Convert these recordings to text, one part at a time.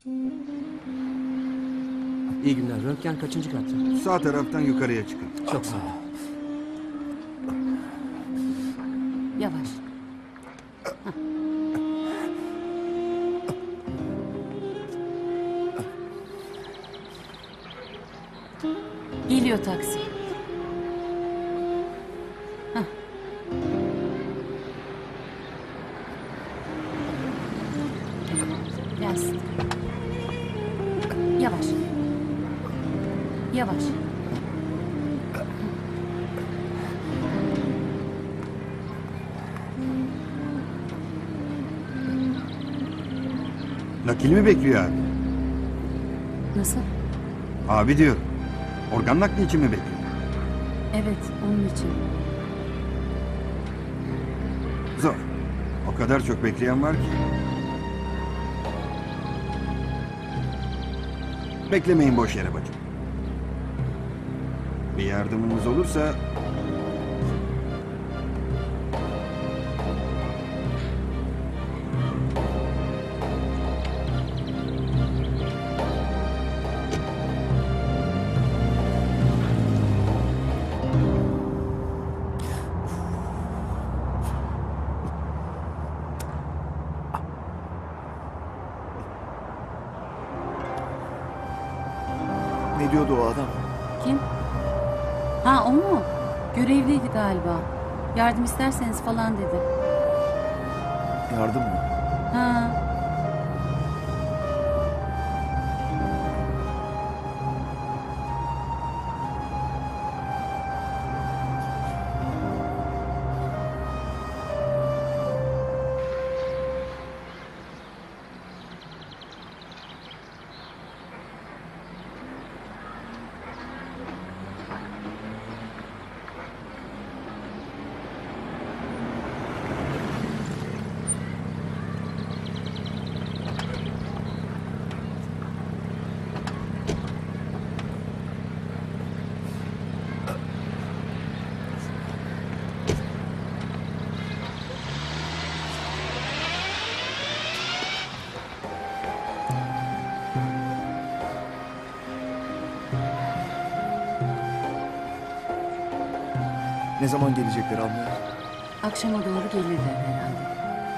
İyi günler. Röntgen kaçıncı katta? Sağ taraftan yukarıya çıkın. Çok sağ ol. Yavaş. Geliyor taksi. Hah. Gelsin. Yavaş. Yavaş. Nakil mi bekliyor abi? Nasıl? Abi diyor. Organ nakli için mi bekliyor? Evet, onun için. Zor. O kadar çok bekleyen var ki. Beklemeyin boş yere bacım. Bir yardımımız olursa... Ne diyordu o adam? Kim? Ha, o mu? Görevliydi galiba. Yardım isterseniz falan dedi. Yardım mı? Ha. Ne zaman gelecekler almaya? Akşama doğru gelirler herhalde.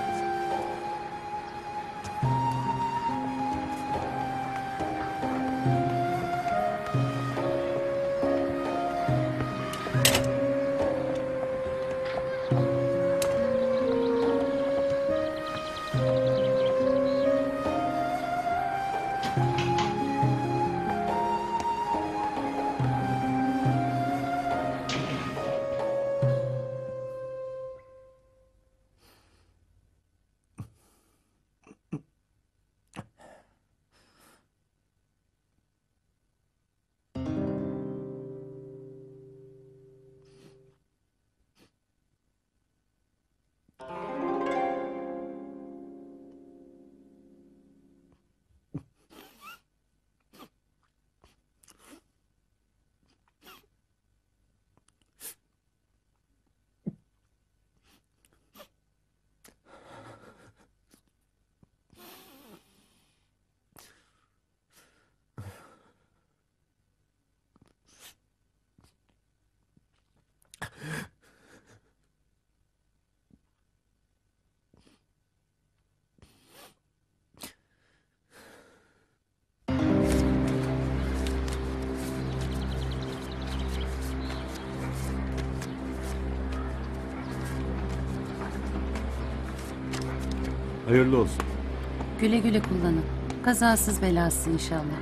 Hayırlı olsun. Güle güle kullanın. Kazasız belasız inşallah.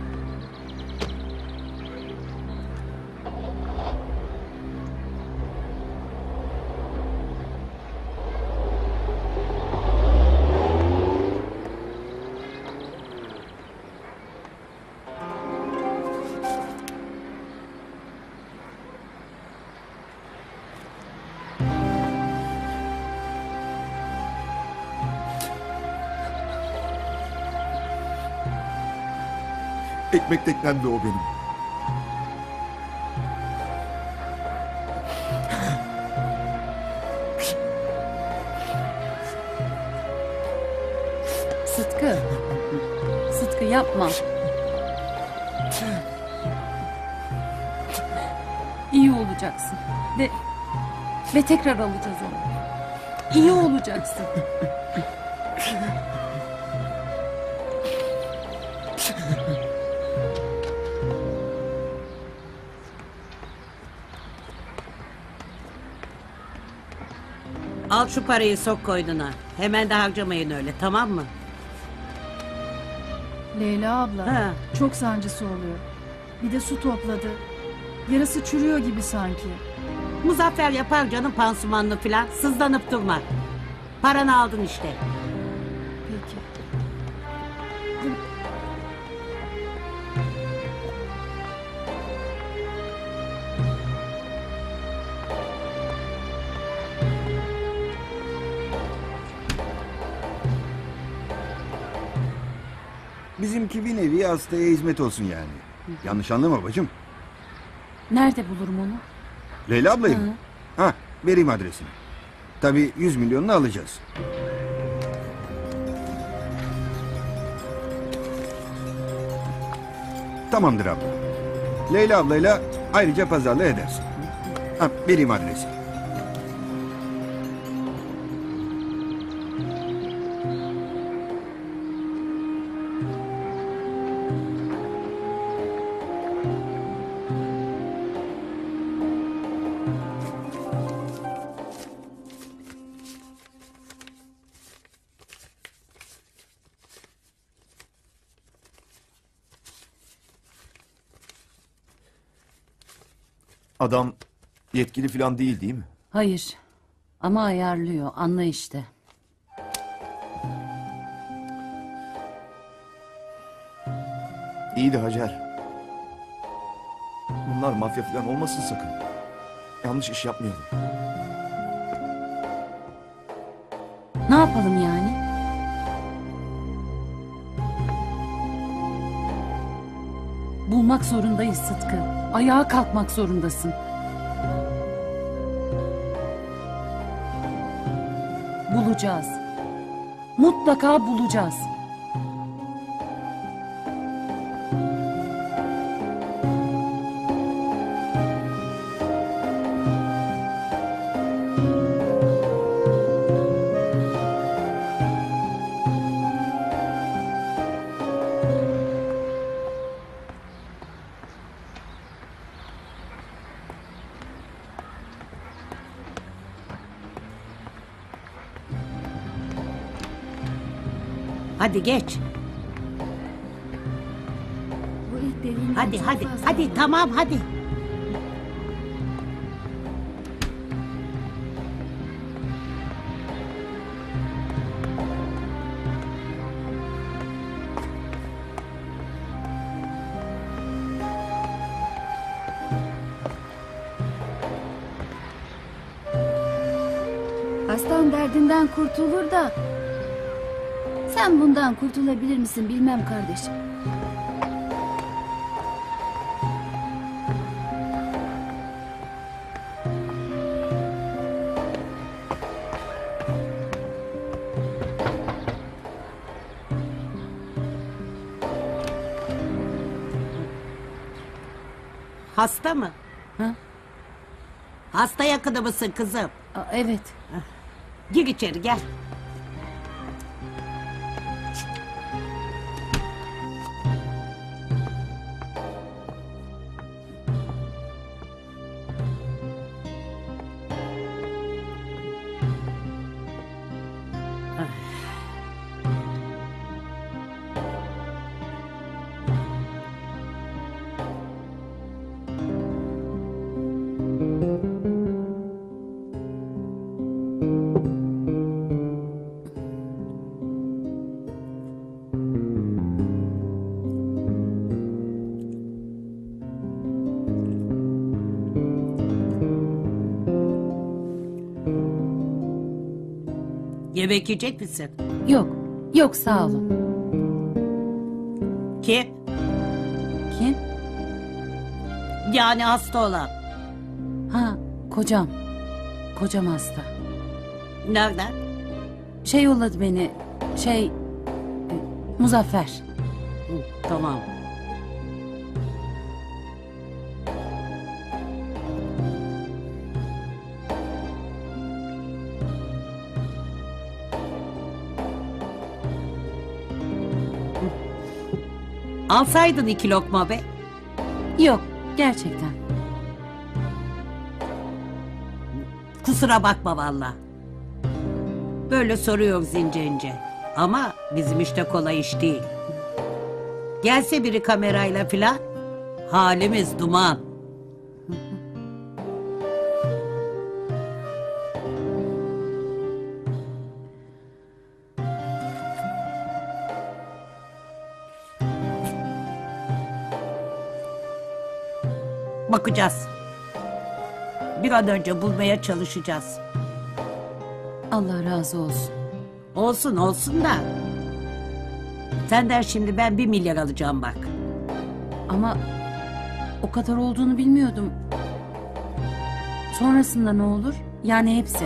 Ekmek teknemdi o benim. Sıtkı. Sıtkı Sıtkı yapma. İyi olacaksın. Ve tekrar alacağız onu. İyi olacaksın. Al şu parayı sok koynuna. Hemen de harcamayın öyle, tamam mı? Leyla abla Ha. çok sancısı oluyor. Bir de su topladı. Yarası çürüyor gibi sanki. Muzaffer yapar canım pansumanını filan. Sızlanıp durma. Paranı aldın işte. Peki. Bizimki bir nevi hastaya hizmet olsun yani. Yanlış anlama bacım. Nerede bulurum onu? Leyla ablayı mı? Ha, vereyim adresini. Tabii 100 milyonunu alacağız. Tamamdır abla. Leyla ablayla ayrıca pazarlığı edersin. Ha, vereyim adresi. Adam yetkili falan değil mi? Hayır. Ama ayarlıyor. Anla işte. İyi de Hacer. Bunlar mafya falan olmasın sakın. Yanlış iş yapmayalım. Ne yapalım yani? Bulmak zorundayız Sıtkı. Ayağa kalkmak zorundasın. Bulacağız. Mutlaka bulacağız. Hadi geç. Bu ilk dediğinden Hadi çok hadi. fazla Hadi oldu. tamam hadi. Hastam derdinden kurtulur da sen bundan kurtulabilir misin bilmem kardeşim. Hasta mı? Ha? Hasta yakını mısın kızım? Evet. Gir içeri gel. Yemek yiyecek misin? Yok. Yok sağ olun. Kim? Kim? Yani hasta olan. Ha kocam. Kocam hasta. Nereden? Şey yolladı beni. Muzaffer. Tamam. Alsaydın 2 lokma be. Yok, gerçekten. Kusura bakma valla. Böyle soruyoruz ince ince. Ama bizim işte kolay iş değil. Gelse biri kamerayla filan, halimiz duman. Bakacağız. Bir an önce bulmaya çalışacağız. Allah razı olsun. Olsun olsun da. Senden şimdi ben 1 milyar alacağım bak. Ama o kadar olduğunu bilmiyordum. Sonrasında ne olur? Yani hepsi.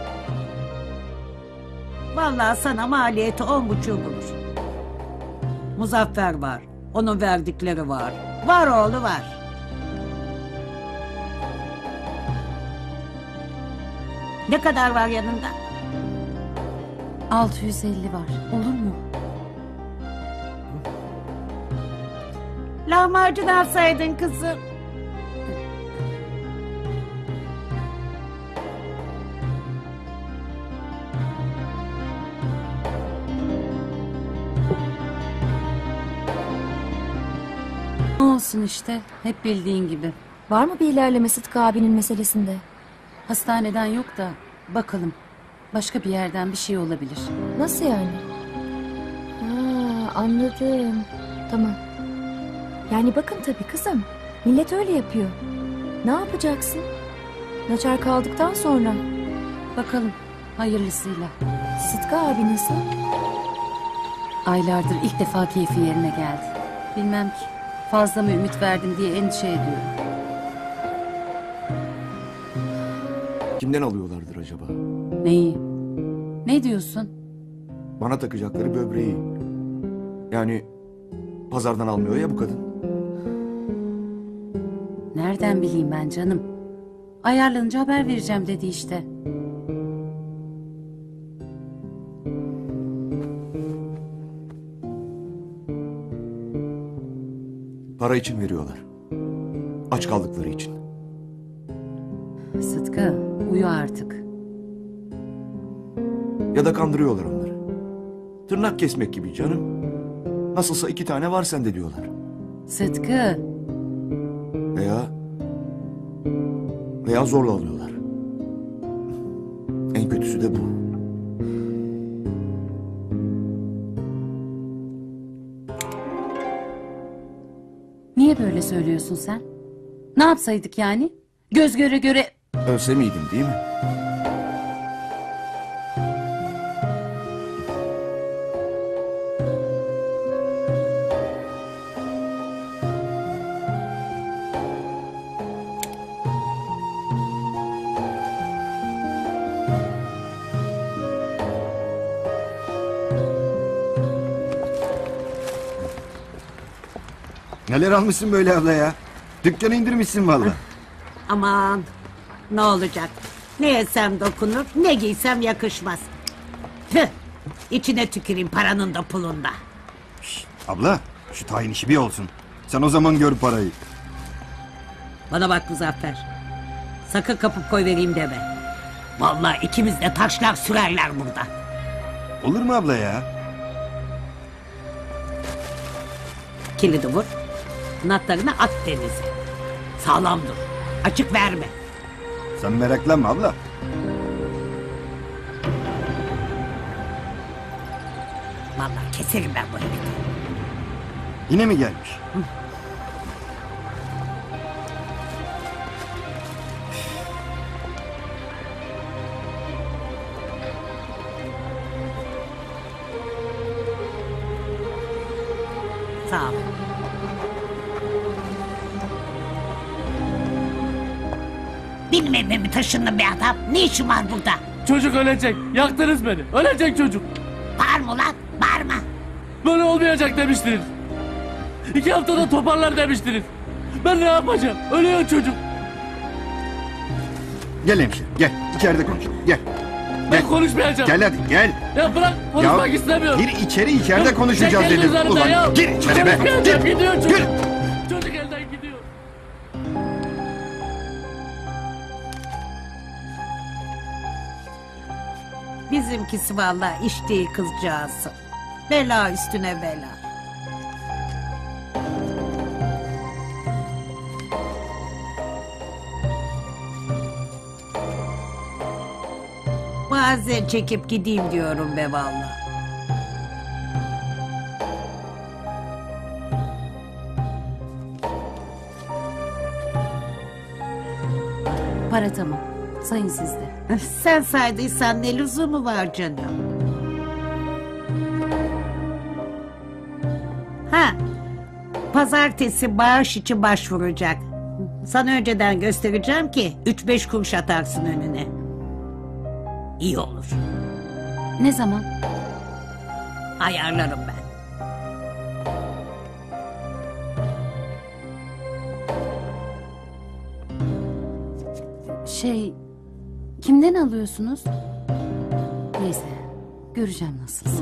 Vallahi sana maliyeti 10,5 bulur. Muzaffer var. Onun verdikleri var. Var oğlu var. Ne kadar var yanında? 650 var. Olur mu? Lahmacun alsaydın kızım. Ne olsun işte. Hep bildiğin gibi. Var mı bir ilerleme Sıtkı abinin meselesinde? Hastaneden yok da bakalım. Başka bir yerden bir şey olabilir. Nasıl yani? Ha, anladım. Tamam. Yani bakın tabii kızım. Millet öyle yapıyor. Ne yapacaksın? Naçar kaldıktan sonra. Bakalım hayırlısıyla. Sıtkı abi nasıl? Aylardır ilk defa keyfi yerine geldi. Bilmem ki fazla mı ümit verdim diye endişe ediyorum. Kimden alıyorlardır acaba? Neyi? Ne diyorsun? Bana takacakları böbreği. Yani pazardan almıyor ya bu kadın. Nereden bileyim ben canım? Ayarlanınca haber vereceğim dedi işte. Para için veriyorlar. Aç kaldıkları için. Sıtkı uyu artık. Ya da kandırıyorlar onları. Tırnak kesmek gibi canım. Nasılsa 2 tane var sende diyorlar. Sıtkı Veya zorla alıyorlar. En kötüsü de bu. niye böyle söylüyorsun sen? Ne yapsaydık yani? Göz göre göre... Ölse miydim değil mi? Neler almışsın böyle abla ya? Dükkanı indirmişsin valla. Aman ne olacak? Ne yesem dokunur, ne giysem yakışmaz. Tüh! İçine tüküreyim paranın da pulun da. Abla şu tayin işi bir olsun. Sen o zaman gör parayı. Bana bak Muzaffer. Sakın kapıp koy vereyim deme. Vallahi ikimiz de taşlar sürerler burada. Olur mu abla ya? Kilidi vur. Anahtarını at denize. Sağlam dur. Açık verme. Sen meraklanma abla. Vallahi keserim ben bu herifi. Yine mi gelmiş? Sağ ol. Benim evime mi taşındın be adam? Ne işin var burada? Çocuk ölecek. Yaktınız beni. Ölecek çocuk. Bağırma ulan, bağırma. Böyle olmayacak demiştiniz. 2 haftada toparlar demiştiniz. Ben ne yapacağım? Ölüyor çocuk. Gel hemşire gel. İçeride konuşalım. Gel. Ben konuşmayacağım. Gel hadi gel. Ya bırak, konuşmak istemiyorum. Gir içeride konuşacağız Çek elini dedim. üzerinden Ulan ya. gir içeri be. Konuşmayacağım, Gir. gidiyor çocuk. Gir. Çocuk elden gidiyor. Bizimkisi vallahi iş değil kızcağızı. Bela üstüne bela. Bazen çekip gideyim diyorum be vallahi. Para tamam. Sayın siz de. Sen saydıysan ne lüzumu var canım? Ha, pazartesi bağış için başvuracak. Sana önceden göstereceğim ki 3-5 kuruş atarsın önüne. İyi olur. Ne zaman? Ayarlarım ben. Kimden alıyorsunuz? Neyse, göreceğim nasılsa.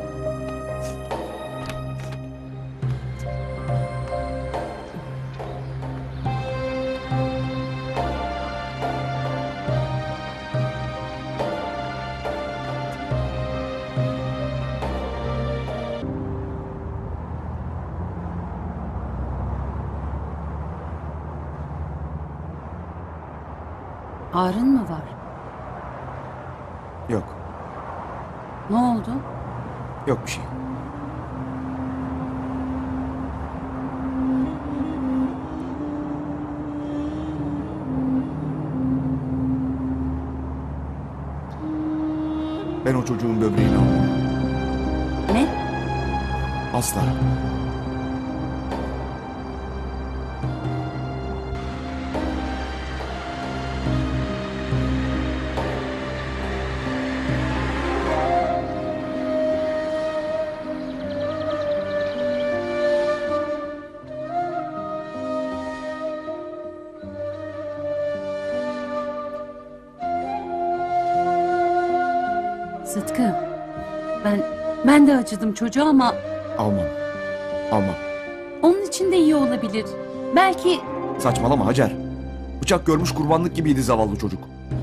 Ağrın mı var? Yok. Ne oldu? Yok bir şey. Ben o çocuğun böbreğini almam. Ne? Asla. Sıtkı, ben de acıdım çocuğa ama Almam. Almam. onun için de iyi olabilir. Belki Saçmalama Hacer. Bıçak görmüş kurbanlık gibiydi zavallı çocuk.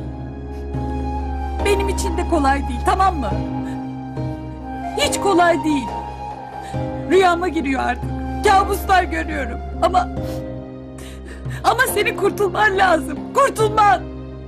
Benim için de kolay değil, tamam mı? Hiç kolay değil. Rüyama giriyor artık. Kabuslar görüyorum. Ama senin kurtulman lazım. Kurtulman.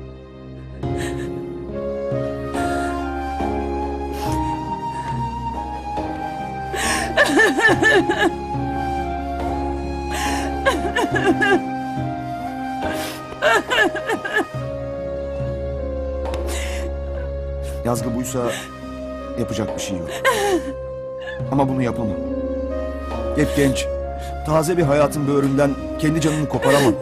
Yazgı buysa yapacak bir şey yok. Ama bunu yapamam. Hep genç, taze bir hayatın böğründen kendi canını koparamam.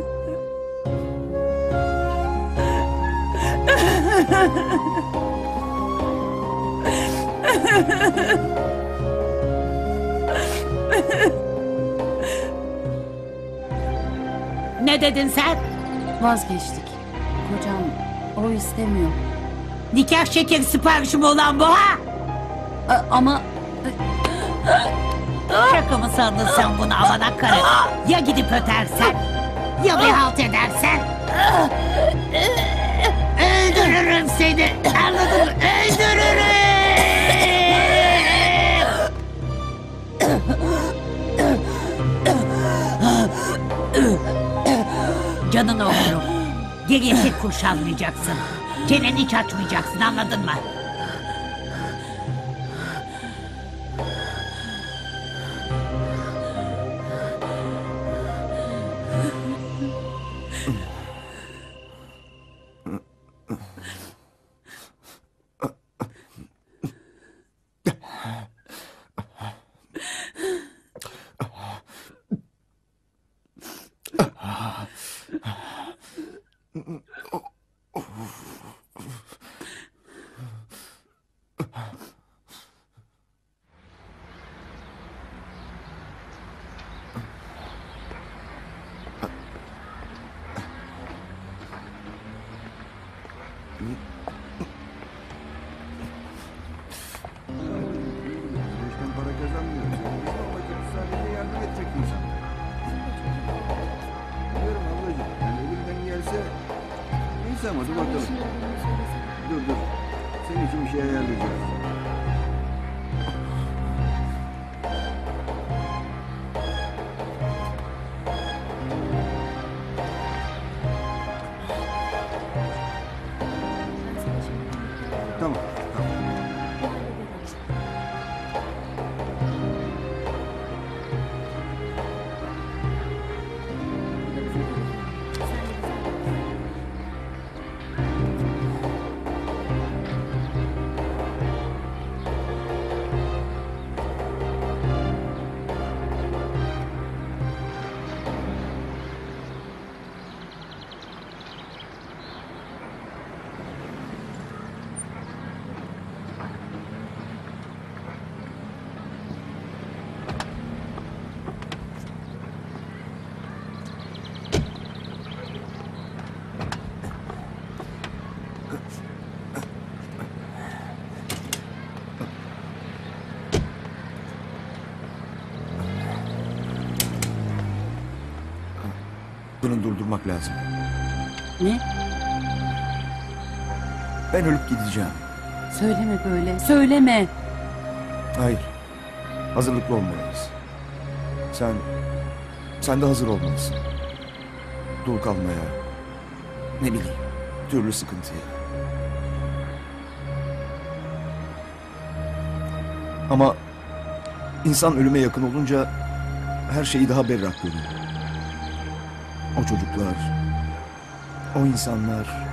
Ne dedin sen? vazgeçtik. Kocam o istemiyor. Nikah şekeri siparişi mi olan bu ha? Ama Şaka mı sandın sen bunu avanak karı? Ya gidip ötersen? Ya bir halt edersen? Öldürürüm seni. Anladın mı? Öldürürüm. Canını okurum. Geriye tek kuruş almayacaksın. Çeneni hiç açmayacaksın, anladın mı? ama dur bakalım. Dur. Senin için bir şey ayarlayacağız. Tamam. Bunu durdurmak lazım. Ne? Ben ölüp gideceğim. Söyleme böyle. Söyleme. Hayır. Hazırlıklı olmalıyız. Sen de hazır olmalısın. Dul kalmaya. Ne bileyim. Türlü sıkıntıya. Ama insan ölüme yakın olunca her şeyi daha berrak görüyor. O çocuklar, o insanlar.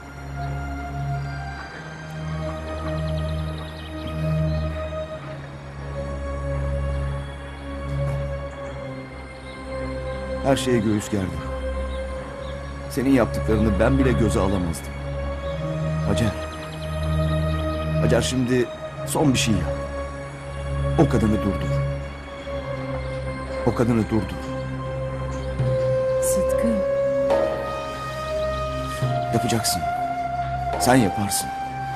Her şeye göğüs gerdim. Senin yaptıklarını ben bile göze alamazdım. Hacer. Hacer, şimdi son bir şey yap. O kadını durdur. O kadını durdur. Sıtkı. Yapacaksın. Sen yaparsın.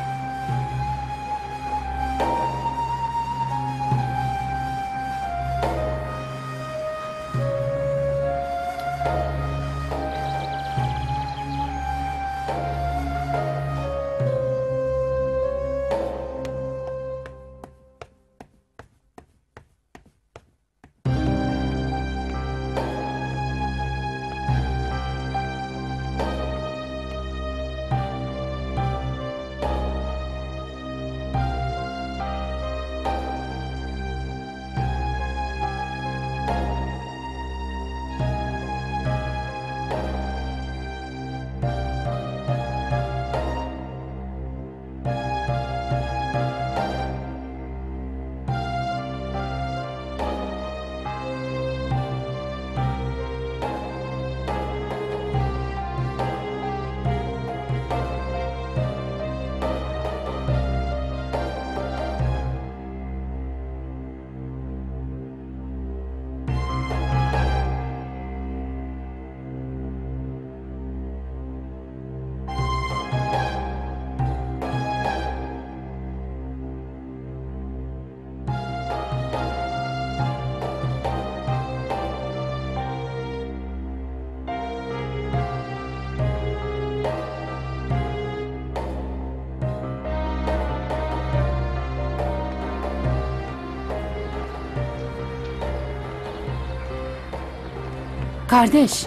Kardeş.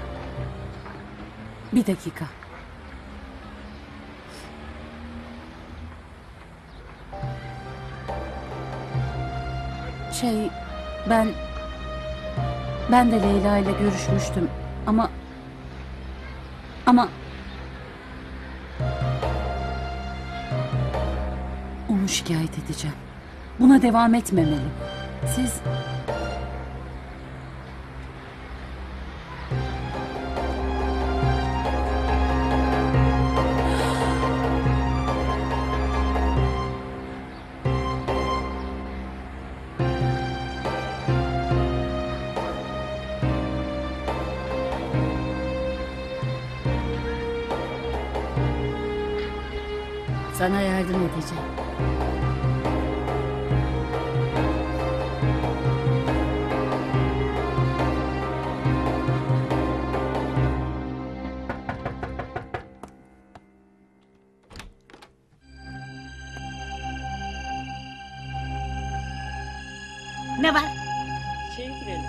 Bir dakika. Ben de Leyla ile görüşmüştüm ama onu şikayet edeceğim. Buna devam etmemeli. Siz sana yardım edeceğim. Ne var? Şeye girelim.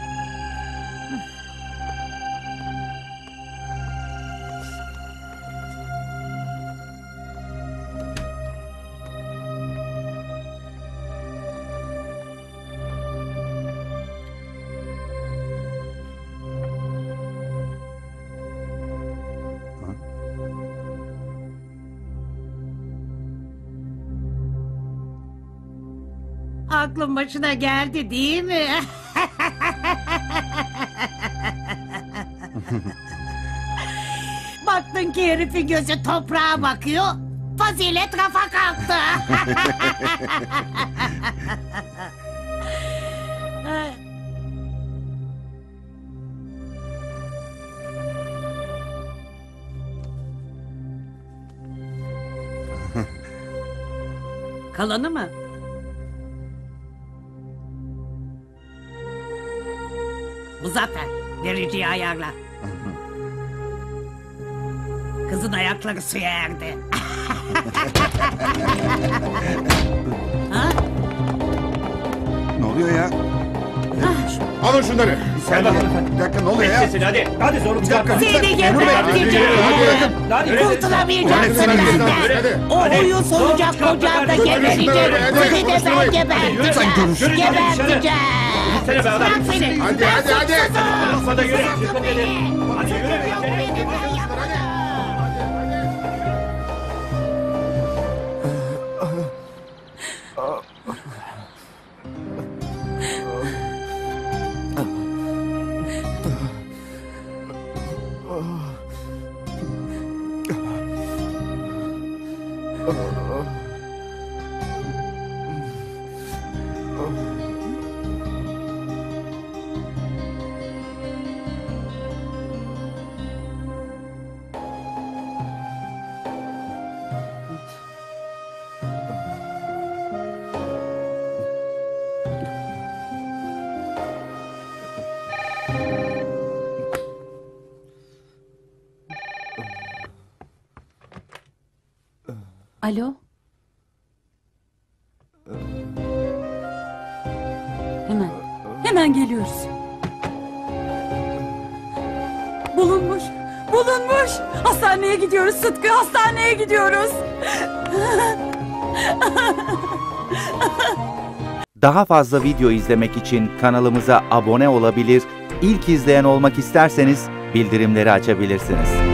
Aklın başına geldi değil mi? Baktın ki herifin gözü toprağa bakıyor. Fazilet rafa kalktı. Kalanı mı? Muzaffer, vericiyi ayarla. Kızın ayakları suya erdi. Ha? Ne oluyor ya? Alın şunları. Bir dakika ne oluyor ya? Hadi. Hadi zorluk çıkartma. Seni geberteceğim. Kurtulamayacaksın benden. O uyuz olacak kocan da geberecek. Seni de ben geberteceğim. Geberteceğim. Bırak beni. Hadi. Hadi yürü. Hadi yürü. Alo? Hemen geliyoruz. Bulunmuş. Hastaneye gidiyoruz Sıtkı, hastaneye gidiyoruz. Daha fazla video izlemek için kanalımıza abone olabilir, ilk izleyen olmak isterseniz bildirimleri açabilirsiniz.